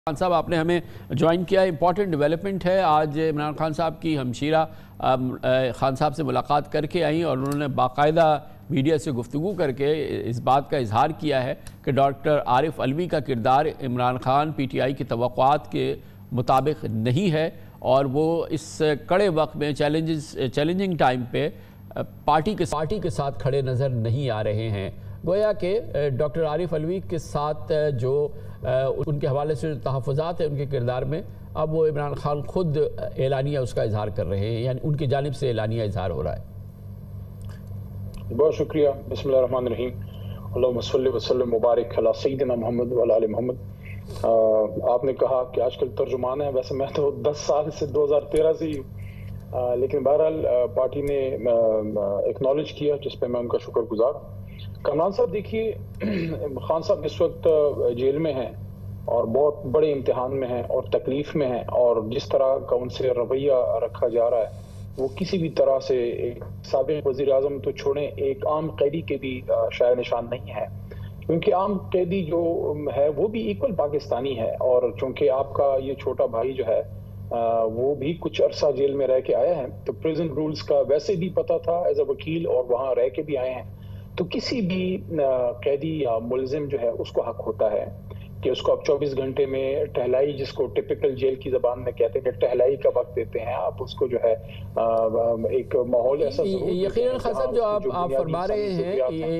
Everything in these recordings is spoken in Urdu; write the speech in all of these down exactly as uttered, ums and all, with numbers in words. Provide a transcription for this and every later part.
خان صاحب آپ نے ہمیں جوائن کیا. امپورٹنٹ ڈیولپمنٹ ہے. آج عمران خان صاحب کی ہمشیرہ خان صاحب سے ملاقات کر کے آئیں اور انہوں نے باقاعدہ میڈیا سے گفتگو کر کے اس بات کا اظہار کیا ہے کہ ڈاکٹر عارف علوی کا کردار Imran Khan P T I کی توقعات کے مطابق نہیں ہے اور وہ اس کڑے وقت میں چیلنجز چیلنجنگ ٹائم پہ پارٹی کے پارٹی کے ساتھ کھڑے نظر نہیں آ رہے ہیں. گویا کہ ڈاکٹر عارف علوی کے ساتھ جو ان کے حوالے سے تحفظات ہیں ان کے کردار میں، اب وہ عمران خان خود اعلانیہ اس کا اظہار کر رہے ہیں، یعنی ان کی جانب سے اعلانیہ اظہار ہو رہا ہے. بہت شکریہ. بسم اللہ الرحمن الرحیم. اللہم صلی وسلم مبارک علی سیدنا محمد وعلی آل محمد. آپ نے کہا کہ آج کل ترجمان ہے، ویسے میں تو دس سال سے دو ہزار تیرہ سے ہی ہوں، لیکن بہرحال پارٹی نے ایکنالج کیا جس پہ میں ان کا شکر گزار ہوں. کامران صاحب دیکھیے، خان صاحب اس وقت جیل میں ہیں اور بہت بڑے امتحان میں ہیں اور تکلیف میں ہیں، اور جس طرح کا ان سے رویہ رکھا جا رہا ہے وہ کسی بھی طرح سے ایک سابق وزیر اعظم تو چھوڑیں، ایک عام قیدی کے بھی شائع نشان نہیں ہے. کیونکہ عام قیدی جو ہے وہ بھی ایکول پاکستانی ہے، اور چونکہ آپ کا یہ چھوٹا بھائی جو ہے وہ بھی کچھ عرصہ جیل میں رہ کے آیا ہے تو پریزن رولز کا ویسے بھی پتہ تھا ایز اے وکیل، اور وہاں رہ کے بھی آئے ہیں. تو کسی بھی قیدی یا ملزم جو ہے اس کو حق ہوتا ہے کہ اس کو آپ چوبیس گھنٹے میں ٹہلائی، جس کو ٹپیکل جیل کی زبان میں کہتے ہیں کہ ٹہلائی کا وقت دیتے ہیں آپ اس کو، جو ہے ایک ماحول ایسا ضرور. یقیناً خان صاحب جو آپ آپ فرما رہے ہیں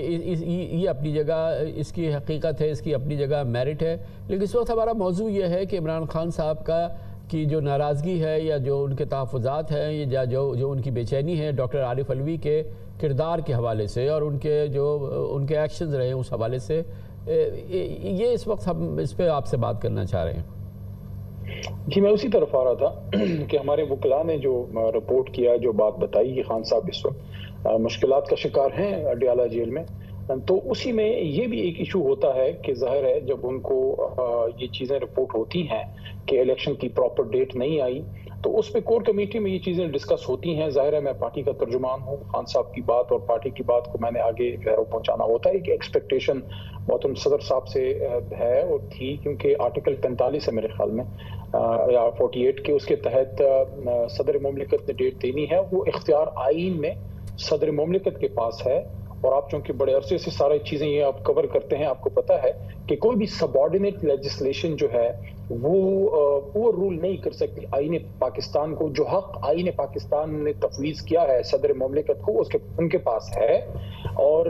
یہ اپنی جگہ اس کی حقیقت ہے، اس کی اپنی جگہ میرٹ ہے، لیکن اس وقت ہمارا موضوع یہ ہے کہ عمران خان صاحب کا کی جو ناراضگی ہے یا جو ان کے تحفظات ہیں یا جو جو ان کی بے چینی ہے ڈاکٹر عارف علوی کے کردار کے حوالے سے اور ان کے جو ان کے ایکشنز رہے اس حوالے سے، یہ اس وقت ہم اس پہ آپ سے بات کرنا چاہ رہے ہیں. جی میں اسی طرف آ رہا تھا کہ ہمارے وکلاء نے جو رپورٹ کیا، جو بات بتائی کہ خان صاحب اس وقت مشکلات کا شکار ہیں اڈیالہ جیل میں، تو اسی میں یہ بھی ایک ایشو ہوتا ہے کہ ظاہر ہے جب ان کو یہ چیزیں رپورٹ ہوتی ہیں کہ الیکشن کی پراپر ڈیٹ نہیں آئی تو اس پہ کور کمیٹی میں یہ چیزیں ڈسکس ہوتی ہیں. ظاہر ہے میں پارٹی کا ترجمان ہوں، خان صاحب کی بات اور پارٹی کی بات کو میں نے آگے پہنچانا ہوتا ہے کہ ایکسپیکٹیشن محترم صدر صاحب سے ہے اور تھی، کیونکہ آرٹیکل پینتالیس ہے میرے خیال میں یا فورٹی ایٹ کے، اس کے تحت صدر مملکت نے ڈیٹ دینی ہے. وہ اختیار آئین میں صدر مملکت کے پاس ہے، اور آپ چونکہ بڑے عرصے سے سارے چیزیں یہ آپ کور کرتے ہیں، آپ کو پتہ ہے کہ کوئی بھی سب آرڈینیٹ لیجسلیشن جو ہے وہ اوور رول نہیں کر سکتی آئین پاکستان کو. جو حق آئین پاکستان نے تفویض کیا ہے صدر مملکت کو، اس کے ان کے پاس ہے، اور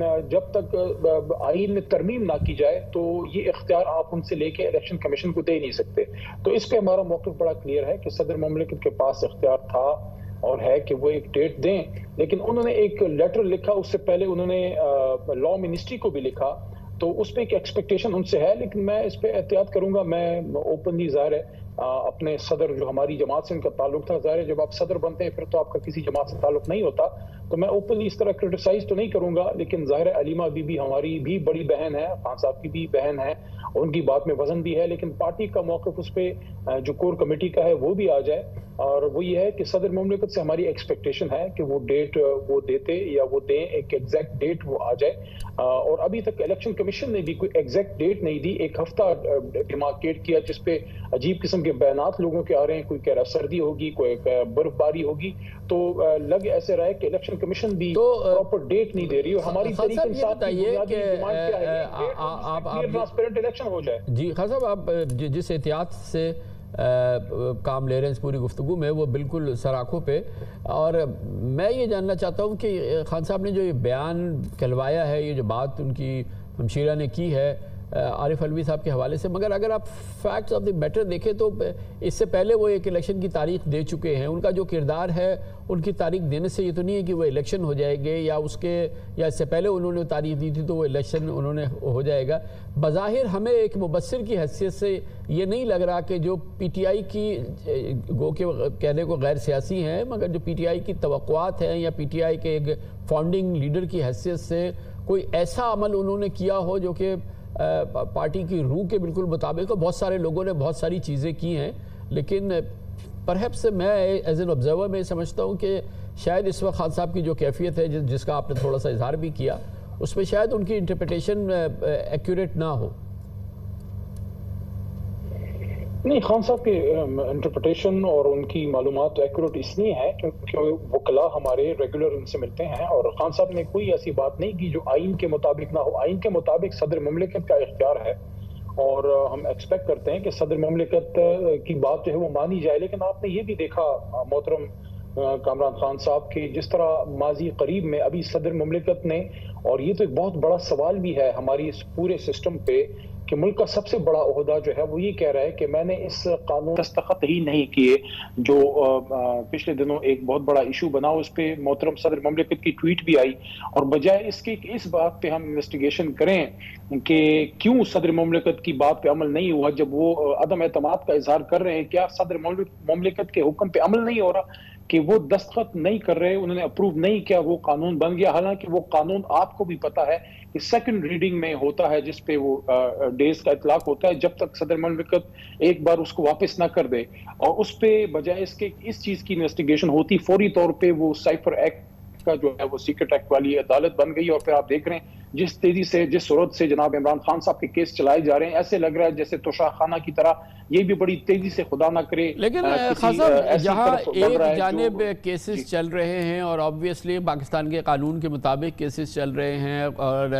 جب تک آئین میں ترمیم نہ کی جائے تو یہ اختیار آپ ان سے لے کے الیکشن کمیشن کو دے نہیں سکتے. تو اس پہ ہمارا موقف بڑا کلیئر ہے کہ صدر مملکت کے پاس اختیار تھا اور ہے کہ وہ ایک ڈیٹ دیں، لیکن انہوں نے ایک لیٹر لکھا، اس سے پہلے انہوں نے لاء منسٹری کو بھی لکھا، تو اس پہ ایک ایکسپیکٹیشن ان سے ہے. لیکن میں اس پہ احتیاط کروں گا. میں اوپنلی ظاہر ہے اپنے صدر جو ہماری جماعت سے ان کا تعلق تھا، ظاہر ہے جب آپ صدر بنتے ہیں پھر تو آپ کا کسی جماعت سے تعلق نہیں ہوتا، تو میں اوپنلی اس طرح کرٹیسائز تو نہیں کروں گا. لیکن ظاہر ہے علیمہ بی بی ہماری بھی بڑی بہن ہے، خان صاحب کی بھی بہن ہے، ان کی بات میں وزن بھی ہے، لیکن پارٹی کا موقف اس پہ جو کور کمیٹی کا ہے وہ بھی آ جائے، اور وہ یہ ہے کہ صدر مملکت سے ہماری ایکسپیکٹیشن ہے کہ وہ ڈیٹ وہ دیتے یا وہ دیں، ایک ایگزیکٹ ڈیٹ وہ آ جائے. اور ابھی تک الیکشن کمیشن نے بھی کوئی ایگزیکٹ ڈیٹ نہیں دی. ایک ہفتہ ڈیمارکیٹ کیا جس پہ عجیب قسم کے بیانات لوگوں کے آ رہے ہیں، کوئی کہہ رہا سردی ہوگی، کوئی برف باری ہوگی، تو لگ ایسے رہا ہے کہ الیکشن کمیشن بھی پراپر ڈیٹ نہیں دے رہی. اور ہماری طریقے انصاف کی بنیادی ڈیمانڈ کیا ہے کہ ٹرانسپیرنٹ الیکشن ہو جائے. جی خان صاحب، آپ جس احتیاط سے کام لے رہے ہیں اس پوری گفتگو میں وہ بالکل سراخوں پہ، اور میں یہ جاننا چاہتا ہوں کہ خان صاحب نے جو یہ بیان کہلوایا ہے، یہ جو بات ان کی ہمشیرہ نے کی ہے عارف علوی صاحب کے حوالے سے، مگر اگر آپ فیکٹس آف دی میٹر دیکھیں تو اس سے پہلے وہ ایک الیکشن کی تاریخ دے چکے ہیں. ان کا جو کردار ہے ان کی تاریخ دینے سے یہ تو نہیں ہے کہ وہ الیکشن ہو جائے گے، یا اس کے یا اس سے پہلے انہوں نے تاریخ دی تھی تو وہ الیکشن انہوں نے ہو جائے گا. بظاہر ہمیں ایک مبصر کی حیثیت سے یہ نہیں لگ رہا کہ جو پی ٹی آئی کی گو کے کہنے کو غیر سیاسی ہیں، مگر جو پی ٹی آئی کی توقعات ہیں یا پی ٹی آئی کے ایک فاؤنڈنگ لیڈر کی حیثیت سے کوئی ایسا عمل انہوں نے کیا ہو جو کہ پارٹی کی روح کے بالکل مطابق. بہت سارے لوگوں نے بہت ساری چیزیں کی ہیں، لیکن پرہیپس میں ایز این آبزرور میں سمجھتا ہوں کہ شاید اس وقت خان صاحب کی جو کیفیت ہے جس کا آپ نے تھوڑا سا اظہار بھی کیا، اس میں شاید ان کی انٹرپریٹیشن ایکوریٹ نہ ہو. نہیں، خان صاحب کی انٹرپریٹیشن اور ان کی معلومات تو ایکوریٹ اس لیے ہے کیونکہ وکلاء ہمارے ریگولر ان سے ملتے ہیں، اور خان صاحب نے کوئی ایسی بات نہیں کی جو آئین کے مطابق نہ ہو۔ آئین کے مطابق صدر مملکت کا اختیار ہے، اور ہم ایکسپیکٹ کرتے ہیں کہ صدر مملکت کی بات جو ہے وہ مانی جائے۔ لیکن آپ نے یہ بھی دیکھا محترم کامران خان صاحب کہ جس طرح ماضی قریب میں ابھی صدر مملکت نے، اور یہ تو ایک بہت بڑا سوال بھی ہے ہماری اس پورے سسٹم پہ کہ ملک کا سب سے بڑا عہدہ جو ہے وہ یہ کہہ رہا ہے کہ میں نے اس قانون دستخط ہی نہیں کیے، جو پچھلے دنوں ایک بہت بڑا ایشو بنا، اس پہ محترم صدر مملکت کی ٹویٹ بھی آئی، اور بجائے اس کے اس بات پہ ہم انویسٹیگیشن کریں کہ کیوں صدر مملکت کی بات پہ عمل نہیں ہوا جب وہ عدم اعتماد کا اظہار کر رہے ہیں، کیا صدر مملکت کے حکم پہ عمل نہیں ہو رہا کہ وہ دستخط نہیں کر رہے، انہوں نے اپروو نہیں کیا، وہ قانون بن گیا، حالانکہ وہ قانون آپ کو بھی پتا ہے کہ سیکنڈ ریڈنگ میں ہوتا ہے جس پہ وہ ڈیز کا اطلاق ہوتا ہے، جب تک صدر مملکت ایک بار اس کو واپس نہ کر دے، اور اس پہ بجائے اس کے اس چیز کی انویسٹیگیشن ہوتی، فوری طور پہ وہ سائفر ایکٹ کا جو ہے وہ سیکرٹ ایکٹ والی عدالت بن گئی، اور پھر آپ دیکھ رہے ہیں جس تیزی سے جس صورت سے جناب عمران خان صاحب کے کیس چلائے جا رہے ہیں، ایسے لگ رہا ہے جیسے توشہ خانہ کی طرح یہ بھی بڑی تیزی سے خدا نہ کرے۔ لیکن خان صاحب جہاں ایک جانب کیسز چل رہے ہیں اور آبویسلی پاکستان کے قانون کے مطابق کیسز چل رہے ہیں، اور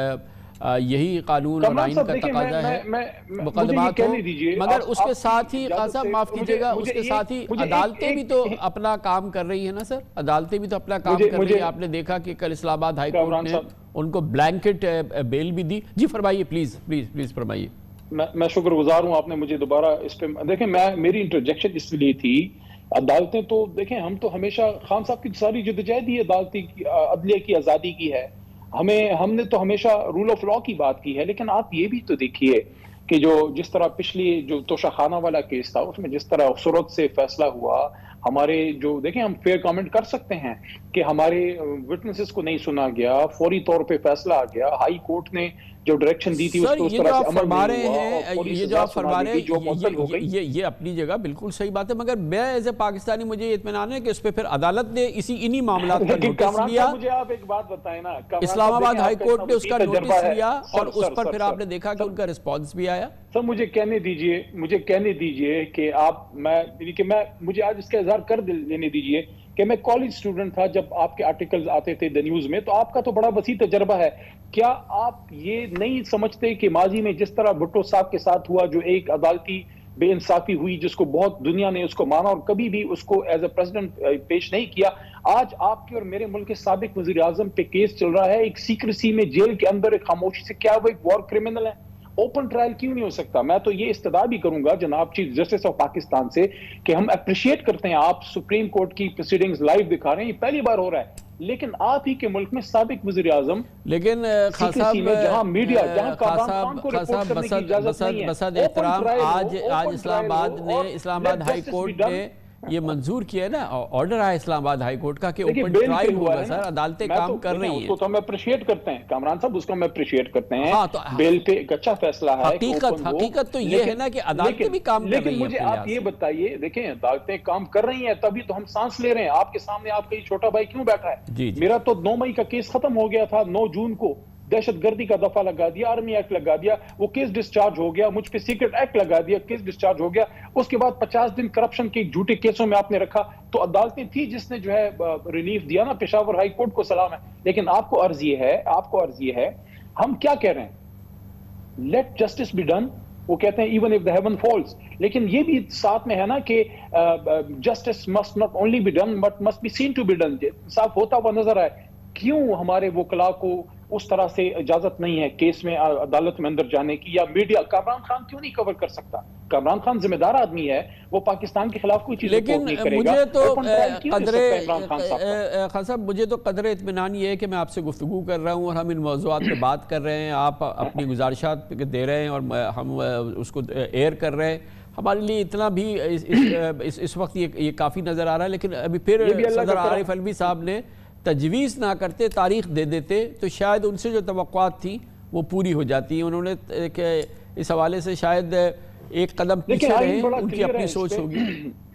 یہی قانون اور آئین کا تقاضا ہے مقدمات ہوں، مگر اس کے ساتھ ہی خان صاحب معاف کیجیے گا، اس کے ساتھ ہی عدالتیں بھی تو اپنا کام کر رہی ہیں نا سر، عدالتیں بھی تو اپنا کام کر رہی ہیں۔ آپ نے دیکھا کہ کل اسلام آباد ہائی کورٹ نے ان کو بلینکٹ بیل بھی دی۔ جی فرمائیے، پلیز پلیز پلیز فرمائیے۔ میں شکر گزار ہوں آپ نے مجھے دوبارہ اس پہ دیکھیں، میں میری انٹرجیکشن اس لیے تھی، عدالتیں تو دیکھیں ہم تو ہمیشہ خان صاحب کی ساری جدوجہد ہی عدالتی عدلیہ کی آزادی کی ہے، ہمیں ہم نے تو ہمیشہ رول آف لا کی بات کی ہے، لیکن آپ یہ بھی تو دیکھیے کہ جو جس طرح پچھلی جو توشہ خانہ والا کیس تھا اس میں جس طرح صورت سے فیصلہ ہوا، ہمارے جو دیکھیں ہم فیئر کامنٹ کر سکتے ہیں کہ ہمارے وٹنسز کو نہیں سنا گیا، فوری طور پہ فیصلہ آ گیا، ہائی کورٹ نے جو ڈائریکشن دی تھی اس کو اس طرح سے عمل نہیں ہوا، یہ جو آپ فرما رہے ہیں یہ اپنی جگہ بالکل صحیح بات ہے، مگر میں ایز اے پاکستانی مجھے یہ اطمینان ہے کہ اس پہ پھر عدالت نے اسی انہی معاملات کا نوٹس لیا، مجھے آپ ایک بات بتائیں نا، اسلام آباد ہائی کورٹ نے اس کا نوٹس لیا اور اس پر پھر آپ نے دیکھا کہ ان کا رسپانس بھی آیا۔ سر مجھے کہنے دیجئے مجھے کہنے دیجئے کہ آپ میں کہ میں مجھے آج اس کا اظہار کر لینے دیجئے کہ میں کالج سٹوڈنٹ تھا جب آپ کے آرٹیکلز آتے تھے دی نیوز میں، تو آپ کا تو بڑا وسیع تجربہ ہے، کیا آپ یہ نہیں سمجھتے کہ ماضی میں جس طرح بھٹو صاحب کے ساتھ ہوا، جو ایک عدالتی بے انصافی ہوئی جس کو بہت دنیا نے اس کو مانا اور کبھی بھی اس کو ایز اے پریزیڈنٹ پیش نہیں کیا، آج آپ کے اور میرے ملک کے سابق وزیر اعظم پہ کیس چل رہا ہے ایک سیکریسی میں جیل کے اندر ایک خاموشی سے، کیا وہ ایک وار کرمنل ہے؟ اوپن ٹرائل کیوں نہیں ہو سکتا؟ میں تو یہ استدعا بھی کروں گا جناب چیف جسٹس آف پاکستان سے کہ ہم اپریشیٹ کرتے ہیں آپ سپریم کورٹ کی پروسیڈنگز لائیو دکھا رہے ہیں، یہ پہلی بار ہو رہا ہے، لیکن آپ ہی کے ملک میں سابق وزیر اعظم لیکن خان صاحب جہاں میڈیا جہاں کامران خان کو رپورٹ کرنے کی اجازت نہیں ہے، بسد احترام آج آج اسلام آباد نے اسلام آباد ہائی کورٹ نے یہ منظور کیا ہے نا، آرڈر آیا اسلام آباد ہائی کورٹ کا کہ اوپن ٹرائل ہوگا سر، عدالتیں کام کر رہی ہیں، اس کو تو ہم اپریشیٹ کرتے ہیں کامران صاحب، اس کو ہم اپریشیٹ کرتے ہیں، بیل پہ ایک اچھا فیصلہ ہے، حقیقت حقیقت تو یہ ہے نا کہ عدالتیں بھی کام کر رہی ہیں۔ لیکن مجھے آپ یہ بتائیے، دیکھیں عدالتیں کام کر رہی ہیں تبھی تو ہم سانس لے رہے ہیں، آپ کے سامنے آپ کا یہ چھوٹا بھائی کیوں بیٹھا ہے؟ میرا تو نو مئی کا کیس ختم ہو گیا تھا، نو جون کو دہشت گردی کا دفعہ لگا دیا، آرمی ایکٹ لگا دیا، وہ کیس ڈسچارج ہو گیا، مجھ پہ سیکرٹ ایکٹ لگا دیا، کیس ڈسچارج ہو گیا، اس کے بعد پچاس دن کرپشن کے جھوٹے کیسوں میں آپ نے رکھا، تو عدالتیں تھی جس نے جو ہے ریلیف دیا نا، پشاور ہائی کورٹ کو سلام ہے، لیکن آپ کو عرض یہ ہے آپ کو عرض یہ ہے ہم کیا کہہ رہے ہیں؟ لیٹ جسٹس بی ڈن، وہ کہتے ہیں even if the heaven falls, لیکن یہ بھی ساتھ میں ہے نا کہ justice must not only be done but must be seen to be done, صاف ہوتا ہوا نظر آئے، کیوں ہمارے وکلاء کو اس طرح سے اجازت نہیں ہے کیس میں عدالت میں اندر جانے کی، یا میڈیا کامران خان کیوں نہیں کور کر سکتا؟ کامران خان ذمہ دار آدمی ہے، وہ پاکستان کے خلاف کوئی چیز رپورٹ نہیں کرے گا، مجھے تو قدرے خان صاحب مجھے تو قدر اطمینان یہ ہے کہ میں آپ سے گفتگو کر رہا ہوں اور ہم ان موضوعات پہ بات کر رہے ہیں، آپ اپنی گزارشات دے رہے ہیں اور ہم اس کو ایئر کر رہے ہیں، ہمارے لیے اتنا بھی اس وقت یہ کافی نظر آ رہا ہے، لیکن ابھی پھر صدر عارف علوی صاحب نے تجویز نہ کرتے، تاریخ دے دیتے تو شاید ان سے جو توقعات تھیں وہ پوری ہو جاتی ہیں، انہوں نے اس حوالے سے شاید ایک قدم پیچھے رہے، ان کی اپنی سوچ ہوگی۔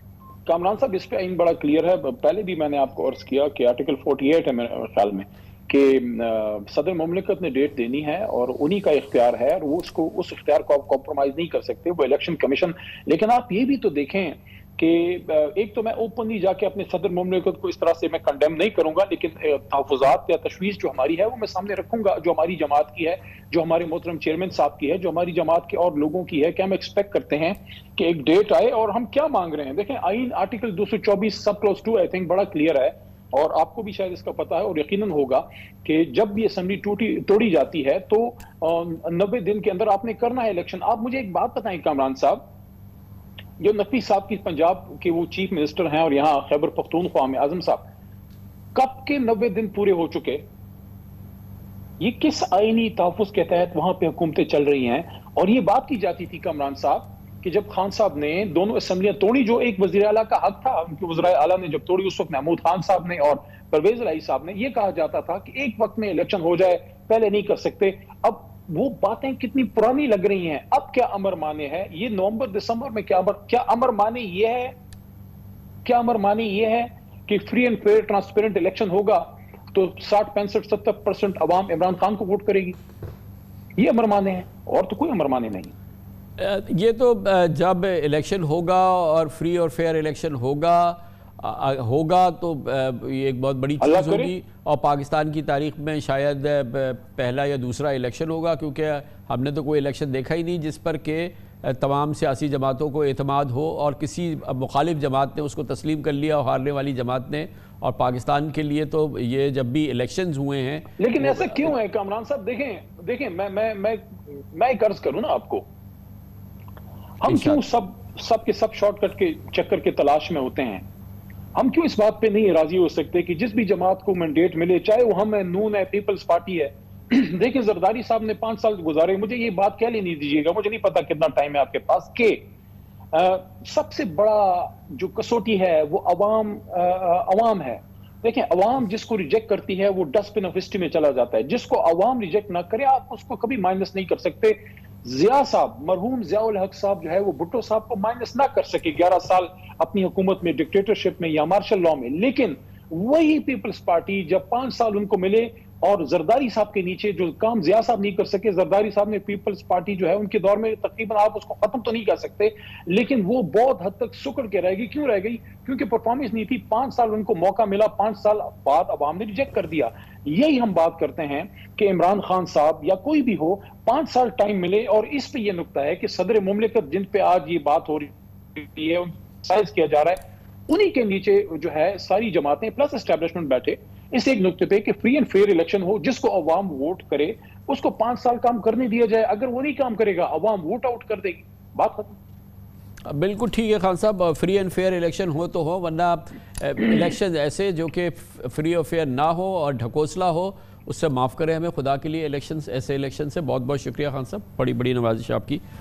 کامران صاحب اس پہ آئین بڑا کلیئر ہے، پہلے بھی میں نے آپ کو عرض کیا کہ آرٹیکل فورٹی ایٹ ہے میرے خیال میں کہ کہ صدر مملکت نے ڈیٹ دینی ہے اور انہی کا اختیار ہے اور وہ اس کو اس اختیار کو آپ کمپرومائز نہیں کر سکتے، وہ الیکشن کمیشن۔ لیکن آپ یہ بھی تو دیکھیں کہ ایک تو میں اوپنلی جا کے اپنے صدر مملکت کو اس طرح سے میں کنڈیم نہیں کروں گا، لیکن تحفظات یا تشویش جو ہماری ہے وہ میں سامنے رکھوں گا، جو ہماری جماعت کی ہے، جو ہمارے محترم چیئرمین صاحب کی ہے، جو ہماری جماعت کے اور لوگوں کی ہے، کہ ہم ایکسپیکٹ کرتے ہیں کہ ایک ڈیٹ آئے اور ہم کیا مانگ رہے ہیں۔ دیکھیں آئین آرٹیکل دو سو چوبیس sub clause two I think بڑا کلیئر ہے، اور آپ کو بھی شاید اس کا پتہ ہے اور یقیناً ہوگا کہ جب بھی اسمبلی ٹوٹی توڑی جاتی ہے تو نبے دن کے اندر آپ نے کرنا ہے الیکشن۔ آپ مجھے ایک بات بتائیں کامران صاحب، جو نقوی صاحب کی پنجاب کے وہ چیف منسٹر ہیں اور یہاں خیبر پختونخوا میں اعظم صاحب، کب کے نبے دن پورے ہو چکے؟ یہ کس آئینی تحفظ کے تحت وہاں پہ حکومتیں چل رہی ہیں؟ اور یہ بات کی جاتی تھی کامران صاحب کہ جب خان صاحب نے دونوں اسمبلیاں توڑی، جو ایک وزیر اعلیٰ کا حق تھا، ان کے وزراء اعلیٰ نے جب توڑی اس وقت محمود خان صاحب نے اور پرویز الہی صاحب نے، یہ کہا جاتا تھا کہ ایک وقت میں الیکشن ہو جائے، پہلے نہیں کر سکتے۔ اب وہ باتیں کتنی پرانی لگ رہی ہیں، اب کیا امر مانے ہے؟ یہ نومبر دسمبر میں کیا امر کیا امر مانے یہ ہے کیا امر مانے یہ ہے کہ free and fair transparent election ہوگا تو ساٹھ پینسٹھ ستر پرسنٹ عوام عمران خان کو ووٹ کرے گی؟ یہ امر مانے ہیں، اور تو کوئی امر مانے نہیں۔ یہ تو جب الیکشن ہوگا اور فری اور فیئر الیکشن ہوگا ہوگا تو یہ ایک بہت بڑی چیز ہوگی، اور پاکستان کی تاریخ میں شاید پہلا یا دوسرا الیکشن ہوگا، کیونکہ ہم نے تو کوئی الیکشن دیکھا ہی نہیں جس پر کہ تمام سیاسی جماعتوں کو اعتماد ہو اور کسی مخالف جماعت نے اس کو تسلیم کر لیا اور ہارنے والی جماعت نے۔ اور پاکستان کے لیے تو یہ جب بھی الیکشنز ہوئے ہیں، لیکن ایسا کیوں ہے کامران صاحب؟ دیکھیں دیکھیں میں میں میں میں ایک عرض کروں نا آپ کو، ہم کیوں سب سب کے سب شارٹ کٹ کے چکر کے تلاش میں ہوتے ہیں؟ ہم کیوں اس بات پہ نہیں راضی ہو سکتے کہ جس بھی جماعت کو مینڈیٹ ملے، چاہے وہ ہم ہے، نون ہے، پیپلز پارٹی ہے۔ دیکھیں زرداری صاحب نے پانچ سال گزارے، مجھے یہ بات کہہ لینے دیجیے گا، مجھے نہیں پتا کتنا ٹائم ہے آپ کے پاس، کہ سب سے بڑا جو کسوٹی ہے وہ عوام عوام ہے۔ دیکھیں عوام جس کو ریجیکٹ کرتی ہے وہ ڈسٹ بن آف ہسٹری میں چلا جاتا ہے، جس کو عوام ریجیکٹ نہ کرے آپ اس کو کبھی مائنس نہیں کر سکتے۔ ضیاء صاحب، مرحوم ضیاء الحق صاحب جو ہے وہ بھٹو صاحب کو مائنس نہ کر سکے گیارہ سال اپنی حکومت میں، ڈکٹیٹرشپ میں یا مارشل لاء میں، لیکن وہی پیپلز پارٹی جب پانچ سال ان کو ملے اور زرداری صاحب کے نیچے جو کام ضیاء صاحب نہیں کر سکے، زرداری صاحب نے پیپلز پارٹی جو ہے ان کے دور میں تقریباً آپ اس کو ختم تو نہیں کر سکتے، لیکن وہ بہت حد تک سکڑ کے رہ گئی۔ کیوں رہ گئی؟ کیونکہ پرفارمنس نہیں تھی، پانچ سال ان کو موقع ملا، پانچ سال بعد عوام نے ریجیکٹ کر دیا۔ یہی ہم بات کرتے ہیں کہ عمران خان صاحب یا کوئی بھی ہو، پانچ سال ٹائم ملے، اور اس پہ یہ نکتہ ہے کہ صدر مملکت جن پہ آج یہ بات ہو رہی ہے، سائز کیا جا رہا ہے، انہی کے نیچے جو ہے ساری جماعتیں پلس اسٹیبلشمنٹ بیٹھے اس ایک نکتے پہ کہ فری اینڈ فیئر الیکشن ہو، جس کو عوام ووٹ کرے اس کو پانچ سال کام کرنے دیا جائے۔ اگر وہ نہیں کام کرے گا عوام ووٹ آؤٹ کر دے گی، بات ختم۔ بالکل ٹھیک ہے خان صاحب، فری اینڈ فیئر الیکشن ہو تو ہو، ورنہ الیکشن ایسے جو کہ فری اور فیئر نہ ہو اور ڈھکوسلا ہو، اس سے معاف کریں ہمیں خدا کے لیے۔ الیکشن ایسے الیکشن سے بہت بہت شکریہ خان صاحب، بڑی بڑی نوازش آپ کی۔